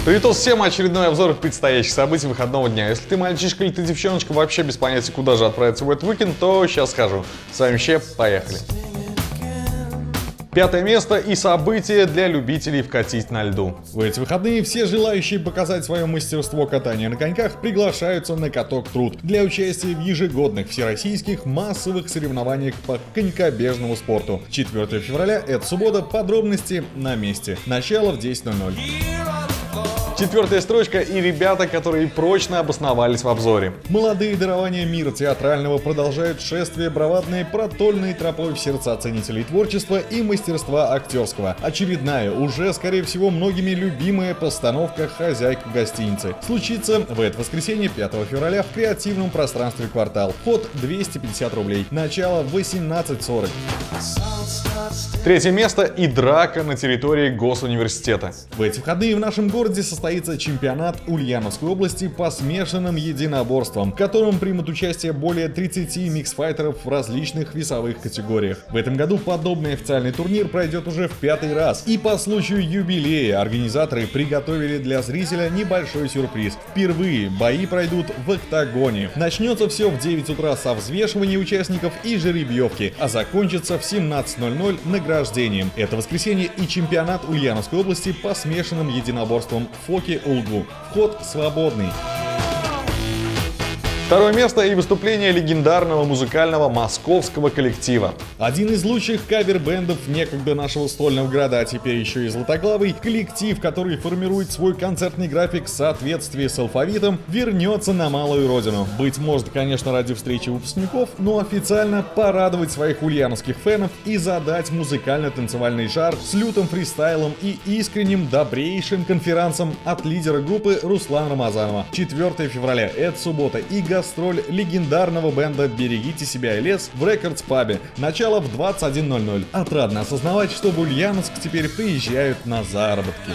Привет всем, очередной обзор предстоящих событий выходного дня. Если ты мальчишка или ты девчоночка, вообще без понятия, куда же отправиться в этот уикенд, то сейчас скажу. С вами Щеп, поехали. Пятое место и событие для любителей вкатить на льду. В эти выходные все желающие показать свое мастерство катания на коньках приглашаются на каток Труд для участия в ежегодных всероссийских массовых соревнованиях по конькобежному спорту. 4 февраля, это суббота, подробности на месте. Начало в 10:00. Четвертая строчка и ребята, которые прочно обосновались в обзоре. Молодые дарования мира театрального продолжают шествие бравадной протольной тропой в сердца ценителей творчества и мастерства актерского. Очередная, уже скорее всего многими любимая постановка «Хозяйка гостиницы» случится в это воскресенье 5 февраля в креативном пространстве «Квартал». Вход 250 рублей. Начало в 18:40. Третье место и драка на территории Госуниверситета. В эти выходные в нашем городе состоится чемпионат Ульяновской области по смешанным единоборствам, в котором примут участие более 30 миксфайтеров в различных весовых категориях. В этом году подобный официальный турнир пройдет уже в 5-й раз. И по случаю юбилея организаторы приготовили для зрителя небольшой сюрприз. Впервые бои пройдут в октагоне. Начнется все в 9 утра со взвешивания участников и жеребьевки, а закончится в 17:00 награждением. Это воскресенье и чемпионат Ульяновской области по смешанным единоборствам Фоки-Улгу. Вход свободный. Второе место и выступление легендарного музыкального московского коллектива. Один из лучших кавер-бендов некогда нашего стольного города, а теперь еще и Златоглавый, коллектив, который формирует свой концертный график в соответствии с алфавитом, вернется на малую родину. Быть может, конечно, ради встречи выпускников, но официально порадовать своих ульяновских фенов и задать музыкально-танцевальный жар с лютым фристайлом и искренним добрейшим конферансом от лидера группы Руслана Рамазанова. 4 февраля, это суббота, и гастроль легендарного бенда «Берегите себя и лес» в Рекордс-пабе. Начало в 21:00. Отрадно осознавать, что в Ульяновск теперь приезжают на заработки.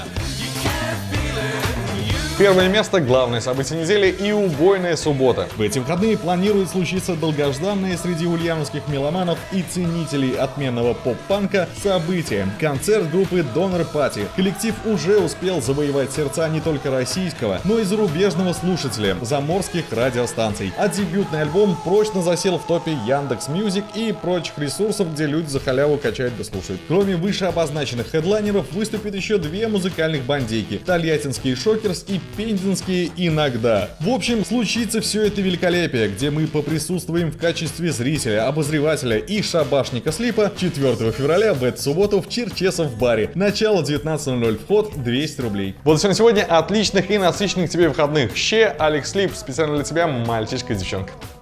Первое место, главное событие недели и убойная суббота. В эти выходные планирует случиться долгожданное среди ульяновских меломанов и ценителей отменного поп-панка событие – концерт группы Donner Party. Коллектив уже успел завоевать сердца не только российского, но и зарубежного слушателя заморских радиостанций. А дебютный альбом прочно засел в топе Яндекс.Мьюзик и прочих ресурсов, где люди за халяву качают да слушают. Кроме вышеобозначенных хедлайнеров выступят еще две музыкальных бандейки – тольяттинские Шокерс и пензенские «Иногда». В общем, случится все это великолепие, где мы поприсутствуем в качестве зрителя, обозревателя и шабашника слипа 4 февраля в эту субботу в Черчесов баре. Начало 19:00, вход 200 рублей. Вот все на сегодня. Отличных и насыщенных тебе выходных. Алекс Слип, специально для тебя, мальчишка и девчонка.